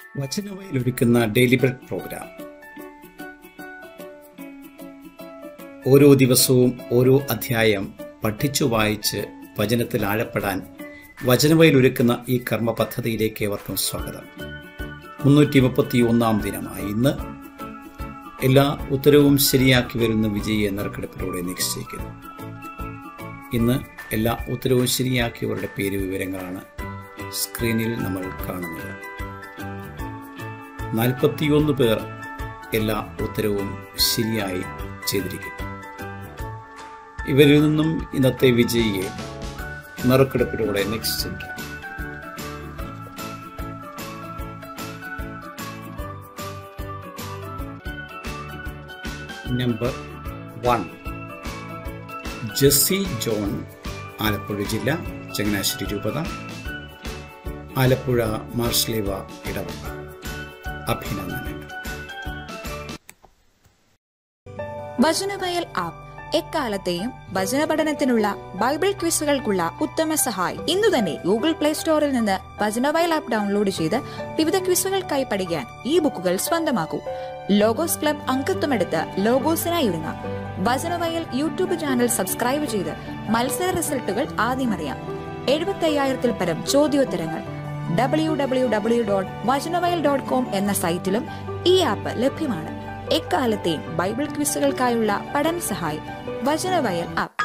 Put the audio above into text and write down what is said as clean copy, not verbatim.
വചനവയൽ ഒരുക്കുന്ന daily bread programme. ഓരോ ദിവസവും ഓരോ അധ്യായം പഠിച്ചു വായിച്ച് വചനത്തിൽ ആഴപ്പെടാൻ വചനവയൽ ഒരുക്കുന്ന ഈ കർമ്മ പദ്ധതിയിലേക്ക് ഏവർക്കും സ്വാഗതം. 331 ദിനമായി ഇന്ന് എല്ലാ ഉത്തരവും ശരിയാക്കി വരുന്ന വിജയിയെ നറുക്കെടുപ്പിലൂടെ നിശ്ചയിക്കുന്നു. ഇന്ന് എല്ലാ ഉത്തരവും ശരിയാക്കിയവരുടെ പേര് വിവരങ്ങളാണ് സ്ക്രീനിൽ നമ്മൾ കാണുന്നത്. 41 പേർ എല്ലാ ഉത്തരവും ശരിയായി ചെയ്തിരിക്കുന്നു. ഇവരിൽ നിന്നും ഇന്നത്തെ വിജയിയെ നറുക്കെടുപ്പിലൂടെ നിശ്ചയിക്കാം. നമ്പർ 1 ജെസ്സി ജോൺ, ആലപ്പുഴ ജില്ല, ചങ്ങനാശ്ശേരി രൂപത, ആലപ്പുഴ മാർഷ്ലേവ ഇടവക. അഭിനന്ദനങ്ങൾ. വചനവയൽ ആപ്പ് എക്കാലത്തെയും വചന പഠനത്തിനുള്ള ബൈബിൾ ക്വിസുകൾക്കുള്ള ഉത്തമ സഹായി. ഇന്നു തന്നെ ഗൂഗിൾ പ്ലേ സ്റ്റോറിൽ നിന്ന് വചനവയൽ ആപ്പ് ഡൗൺലോഡ് ചെയ്ത് വിവിധ ക്വിസുകൾക്കായി പഠിക്കാൻ ഈ ബുക്കുകൾ സ്വന്തമാക്കൂ. ലോഗോസ് ക്ലബ് അംഗത്വമെടുത്ത് ലോഗോസിനായി ഒരുങ്ങാം. വചനവയൽ യൂട്യൂബ് ചാനൽ സബ്സ്ക്രൈബ് ചെയ്ത് മത്സര റിസൾട്ടുകൾ ആദ്യം അറിയാം. 75,000-ൽ പരം ചോദ്യോത്തരങ്ങൾ www.vajanavayal.com എന്ന സൈറ്റിലും ഈ ആപ്പ് ലഭ്യമാണ്. എക്കാലത്തെയും ബൈബിൾ ക്വിസുകൾക്കായുള്ള പഠന സഹായി വചനവയൽ ആപ്പ്.